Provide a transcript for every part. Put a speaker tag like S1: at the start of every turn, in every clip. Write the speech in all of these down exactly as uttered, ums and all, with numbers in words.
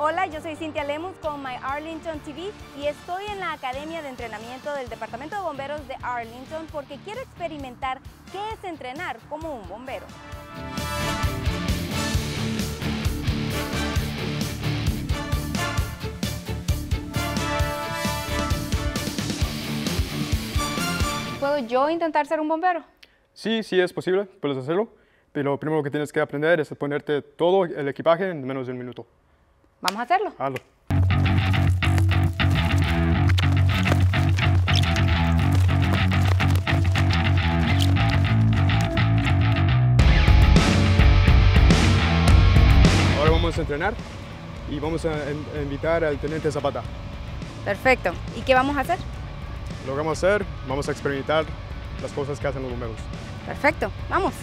S1: Hola, yo soy Cintia Lemus con My Arlington T V y estoy en la Academia de Entrenamiento del Departamento de Bomberos de Arlington porque quiero experimentar qué es entrenar como un bombero. ¿Puedo yo intentar ser un bombero?
S2: Sí, sí es posible, puedes hacerlo, pero lo primero que tienes que aprender es ponerte todo el equipaje en menos de un minuto.
S1: Vamos a hacerlo.
S2: Hazlo. Ahora vamos a entrenar y vamos a invitar al teniente Zapata.
S1: Perfecto. ¿Y qué vamos a hacer?
S2: Lo que vamos a hacer, vamos a experimentar las cosas que hacen los bomberos.
S1: Perfecto. Vamos.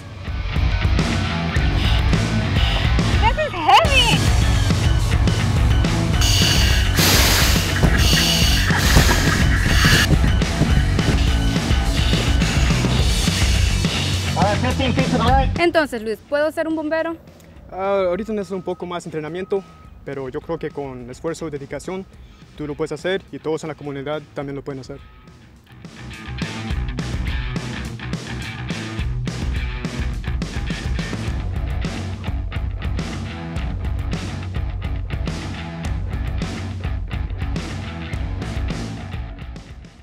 S1: This is heavy. Entonces, Luis, ¿puedo ser un bombero?
S2: Ah, ahorita necesito un poco más entrenamiento, pero yo creo que con esfuerzo y dedicación tú lo puedes hacer y todos en la comunidad también lo pueden hacer.